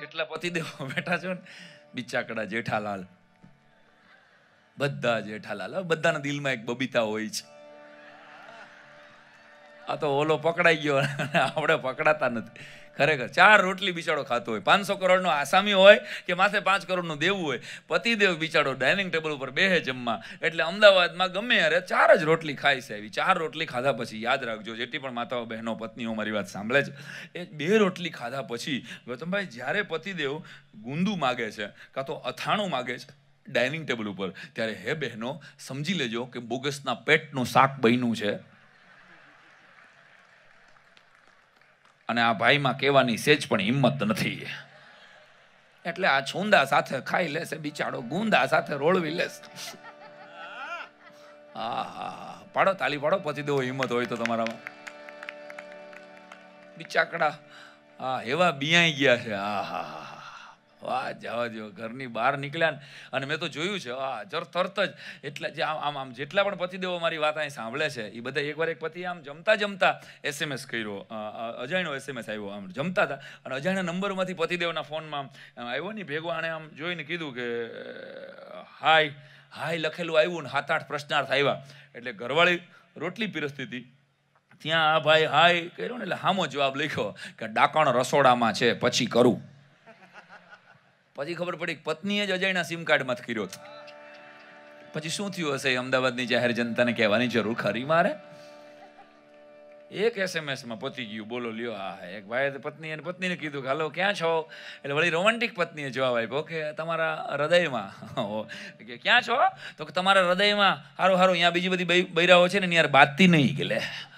જેટલા પતિદેવો બેઠા છો ને, બિચાકડા જેઠાલાલ, બધા જેઠાલાલ, બધાના દિલમાં એક બબીતા હોય છે. આ તો ઓલો પકડાઈ ગયો, આપણે પકડાતા નથી. ખરેખર 4 રોટલી બિચારો ખાતો હોય, 500 કરોડનો આસામી હોય કે માથે 5 કરોડનું દેવું હોય, પતિદેવ બિચારો ડાઇનિંગ ટેબલ ઉપર બેહે જમવા. એટલે અમદાવાદમાં ગમે યારે 4 જ રોટલી ખાય છે. આવી 4 રોટલી ખાધા પછી, યાદ રાખજો જેટલી પણ માતાઓ બહેનો પત્નીઓ મારી વાત સાંભળે છે, એ 2 રોટલી ખાધા પછી ગૌતમભાઈ જ્યારે પતિદેવ ગુંદુ માગે છે કાં તો અથાણું માગે છે ડાઇનિંગ ટેબલ ઉપર, ત્યારે હે બહેનો સમજી લેજો કે બોગસના પેટનું શાક બન્યું છે. અને આ ભાઈમાં કહેવાની સેજ પણ હિંમત નથી. એટલે આ છૂંદા સાથે ખાઈ લેશે બિચારો, ગુંદા સાથે રોળવી લેશે. પાડો તાલી પાડો પતિદેવો હિંમત હોય તો તમારામાં. બિચાકડા એવા બિયાઈ ગયા છે. વાહ, જવા દો. ઘરની બહાર નીકળ્યા ને, અને મેં તો જોયું છે તરત જ, એટલે જે આમ જેટલા પણ પતિદેવો મારી વાત અહીં સાંભળે છે એ બધા એકવાર એક પતિ આમ જમતા SMS કર્યો, અજાણ્યો SMS આવ્યો. આમ જમતા હતા અને અજાણ્યા નંબરમાંથી પતિદેવના ફોનમાં આવ્યો ને ભેગો. આણે આમ જોઈને કીધું કે હાય લખેલું આવ્યું ને 7-8 પ્રશ્નાર્થ આવ્યા. એટલે ઘરવાળી રોટલી પીરસતી હતી, ત્યાં આ ભાઈ હાય કર્યો ને એટલે હામો જવાબ લખ્યો કે ડાકણ રસોડામાં છે, પછી કરું. પછી ખબર પડી પત્નીએ જ અજાણ્યા સિમ કાર્ડમાંથી કર્યો. પછી શું થયું હશે અમદાવાદની જાહેર જનતાને કહેવાની જરૂર ખરી મારે? એક SMSમાં પતી ગયું. બોલો લ્યો. એક ભાઈએ પત્નીને કીધું કે હાલો ક્યાં છો? એટલે વળી રોમેન્ટિક પત્નીએ જવાબ આપ્યો કે તમારા હૃદયમાં. કે ક્યાં છો? તો કે તમારા હૃદયમાં. હારું અહીંયા બીજી બધી બૈરાઓ છે ને યાર બાજતી નહીં કે લે.